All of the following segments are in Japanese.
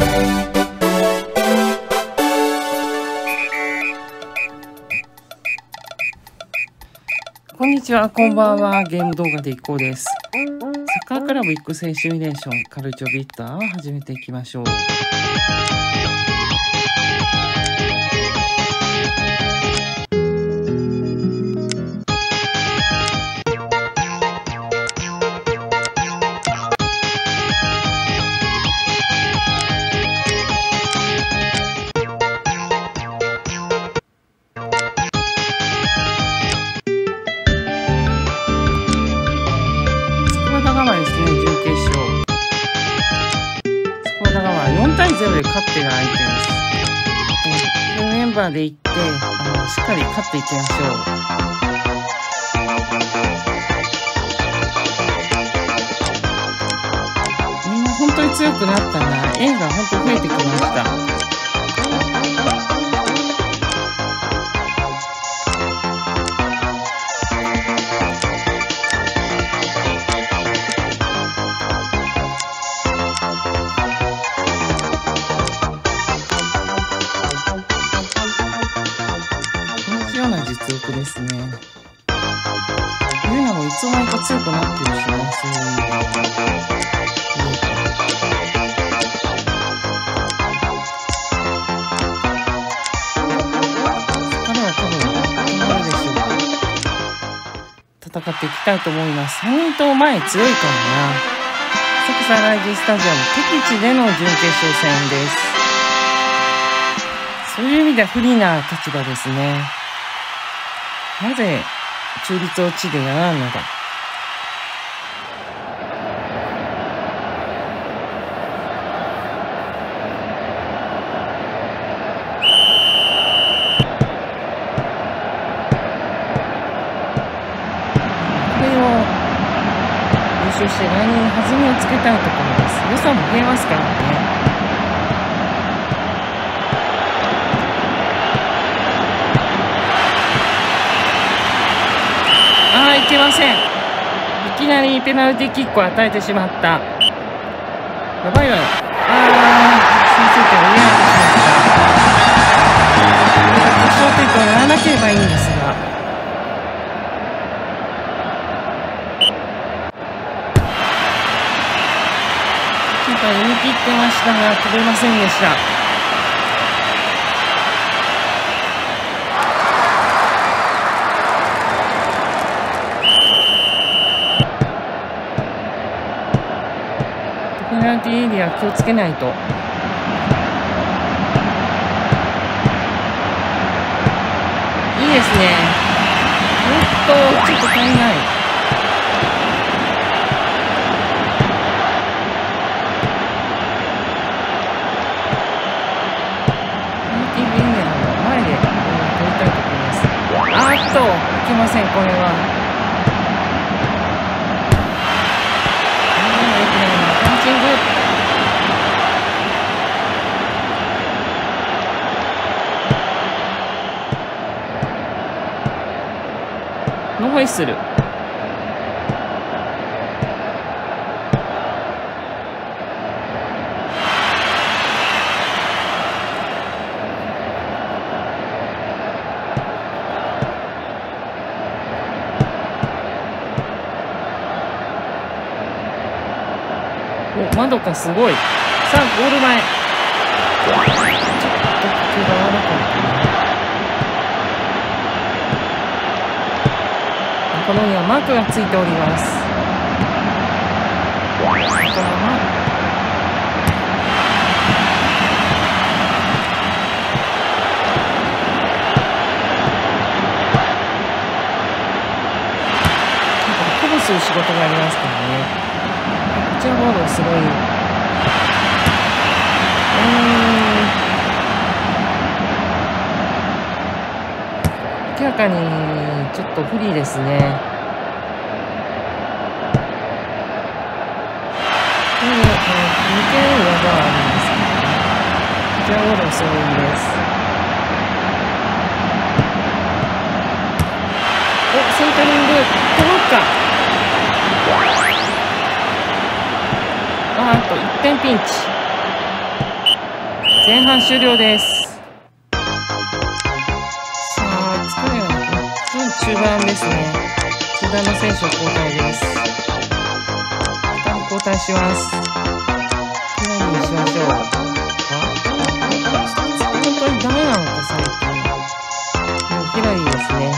こんにちは、こんばんは。ゲーム動画でいこうです。サッカークラブ育成シミュレーションカルチョビッターを始めていきましょう。4対0で勝ってる相手です。このメンバーでいってしっかり勝っていきましょう。みんな本当に強くなったな。円が本当に増えてきました。実力ですね。ユーナもいつの間にか強くなってるしね、そういう意味で。彼は多分決まるでしょう。戦っていきたいと思います。3人とも前強いからな。浅草ライジスタジアム敵地での準決勝戦です。そういう意味では不利な立場ですね。なぜ中立を地でやらんのだ。これを優勝して来年に弾みをつけたいところです。予算も増えますからね。いけません。いきなりペナルティーキックを与えてしまった。やばいわよ。先制点を嫌がってしまった。決勝点とならなければいいんですが。キーパー読み切ってましたが飛べませんでした。ペナルティーエリア気をつけないと。いいですね。ちょっと足りない。ペナルティーエリアの前で取りたいところです。いけません、これは。ノーホイッスル。お、まどかすごい。さあゴール前。ちょっと手が悪かったね。このようにはマークがついております。このまま鼓舞する仕事がありますからね。こちらボードすごい。明らかにちょっと不利ですね。抜ける技はあるんですけどね。こちらボードすごいです。お、センタリング届くか。あと1点ピンチ。 前半終了です。さあ、疲れが中盤ですね。中盤の選手を交代です。交代します。何にしましょう。本当にダメなのか、最近。もうヒラリーですね。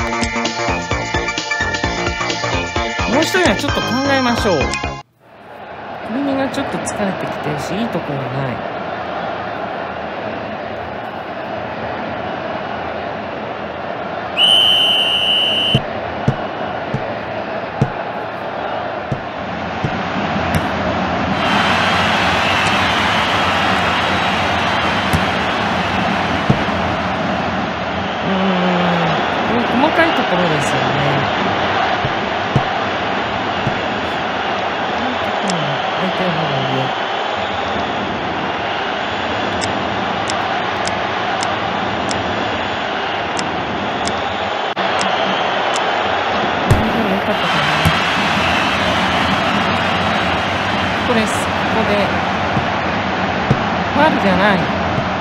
もう一人はちょっと考えましょう。クリミがちょっと疲れてきてるし、いいところがない。細かいところですよね。相手の方が上。でもよかったかな。ここです。ここでファウルじゃない。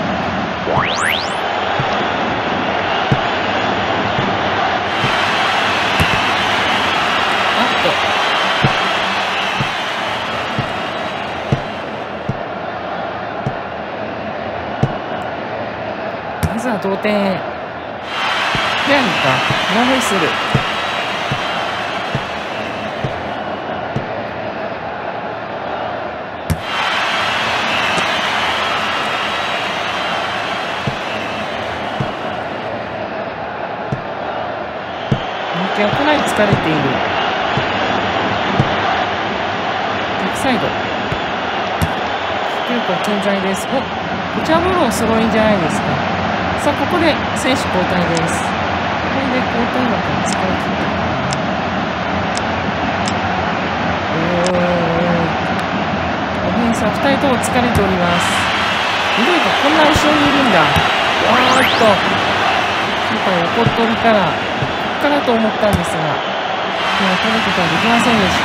まずは同点。フェアにか。フォイスル。かなり疲れている。逆サイド。キルコ健在です。お、こちらボールをスローインじゃないですか。さあ、ここで選手交代です。これで交代枠を使い切ったかな。オフェンスは2人とも疲れております。ひどいか、こんな後ろにいるんだ。キーパー横っ飛びから、ここからと思ったんですが、取ることはできませんでした。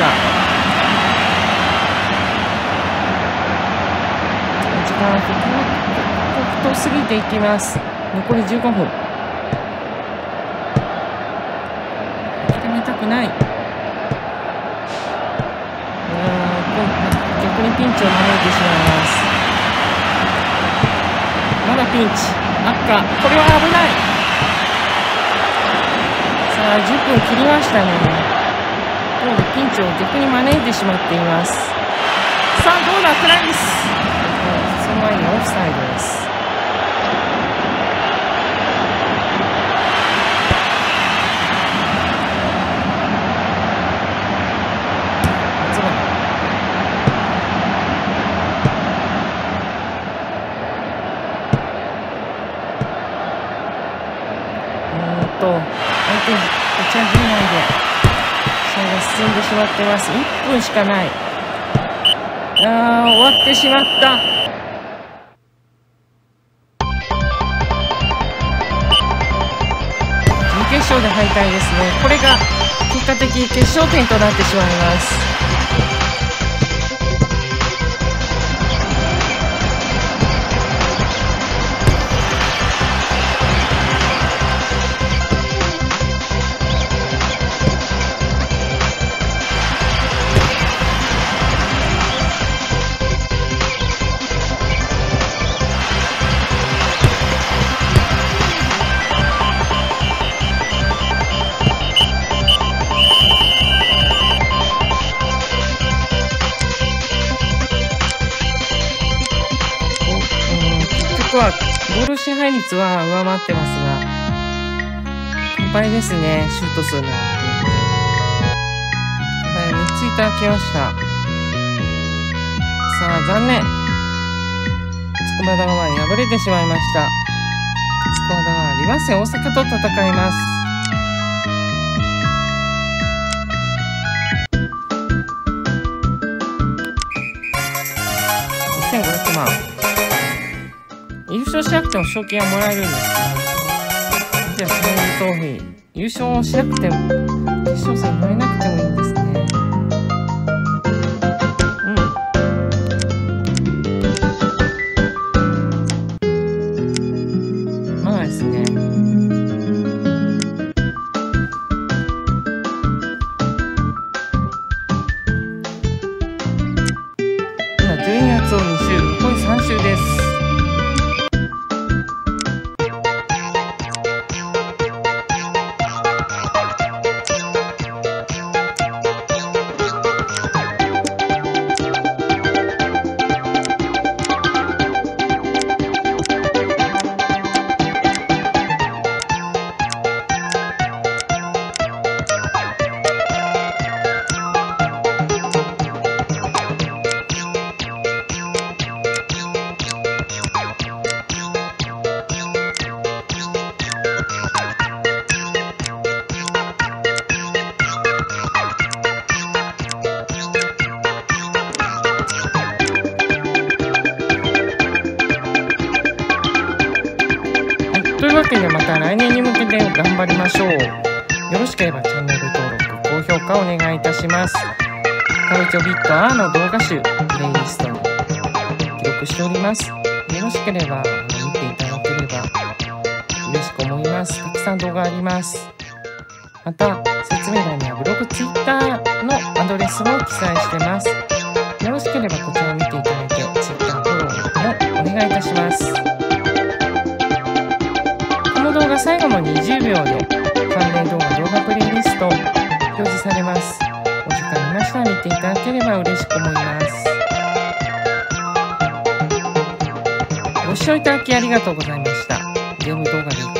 時間は刻々と過ぎていきます。残り15分。諦めたくない。逆にピンチを招いてしまいます。まだピンチ。赤。これは危ない。さあ、10分切りましたね。こうでピンチを逆に招いてしまっています。さあ、どうだ、クライス。その前にオフサイドです。相手にお茶陣内で試合が進んでしまっています。1分しかない。終わってしまった。準決勝で敗退ですね。これが結果的決勝点となってしまいます。ボール支配率は上回ってますが、完敗ですね、シュート数の。3ついただきました。さあ、残念。筑波大学に敗れてしまいました。筑波大学リバッセ大阪と戦います。1500万。優勝しなくても賞金はもらえるんですが、じゃあ、その通り、優勝しなくても、決勝戦に乗れなくてもいいんですね。 2周、残り3周です。というわけでまた来年に向けて頑張りましょう。よろしければチャンネル登録、高評価お願いいたします。カルチョビット R の動画集、プレイリストに記録しております。よろしければ見ていただければ嬉しく思います。たくさん動画あります。また、説明欄にはブログ、Twitter のアドレスも記載してます。よろしければこちらを見ていただいて、Twitter フォローもお願いいたします。この動画最後の20秒で関連動画プレイリスト表示されます。お時間ありましたら見ていただければ嬉しく思います。ご視聴いただきありがとうございました。ゲーム動画で